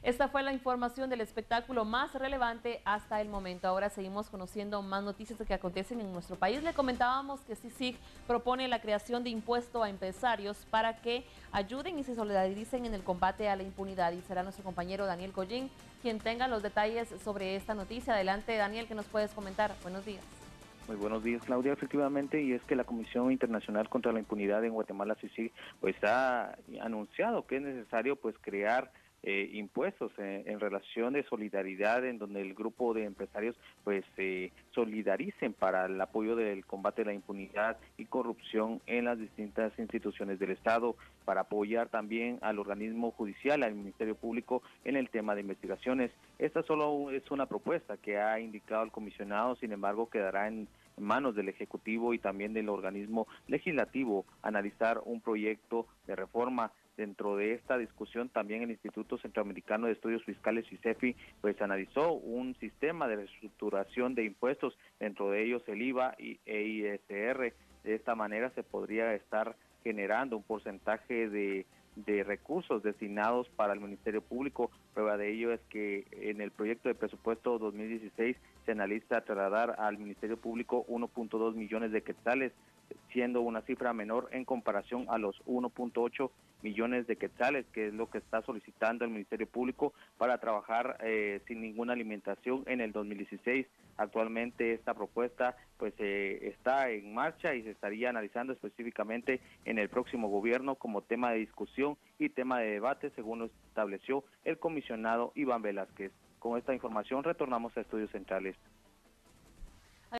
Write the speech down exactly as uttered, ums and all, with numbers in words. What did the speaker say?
Esta fue la información del espectáculo más relevante hasta el momento. Ahora seguimos conociendo más noticias que acontecen en nuestro país. Le comentábamos que C I C I G propone la creación de impuesto a empresarios para que ayuden y se solidaricen en el combate a la impunidad. Y será nuestro compañero Daniel Collín quien tenga los detalles sobre esta noticia. Adelante, Daniel, ¿qué nos puedes comentar? Buenos días. Muy buenos días, Claudia. Efectivamente, y es que la Comisión Internacional contra la Impunidad en Guatemala, C I C I G, pues ha anunciado que es necesario pues crear eh, impuestos eh, en relación de solidaridad, en donde el grupo de empresarios pues se eh, solidaricen para el apoyo del combate a la impunidad y corrupción en las distintas instituciones del Estado, para apoyar también al organismo judicial, al Ministerio Público en el tema de investigaciones. Esta solo es una propuesta que ha indicado el comisionado, sin embargo quedará en manos del Ejecutivo y también del organismo legislativo analizar un proyecto de reforma. Dentro de esta discusión también el Instituto Centroamericano de Estudios Fiscales, ICEFI, pues analizó un sistema de reestructuración de impuestos, dentro de ellos el I V A e I S R. De esta manera se podría estar generando un porcentaje de de recursos destinados para el Ministerio Público. Prueba de ello es que en el proyecto de presupuesto dos mil dieciséis se analiza trasladar al Ministerio Público uno punto dos millones de quetzales, siendo una cifra menor en comparación a los uno punto ocho millones de quetzales, que es lo que está solicitando el Ministerio Público para trabajar eh, sin ninguna alimentación en el dos mil dieciséis. Actualmente esta propuesta pues eh, está en marcha y se estaría analizando específicamente en el próximo gobierno como tema de discusión y tema de debate, según lo estableció el comisionado Iván Velázquez. Con esta información retornamos a Estudios Centrales.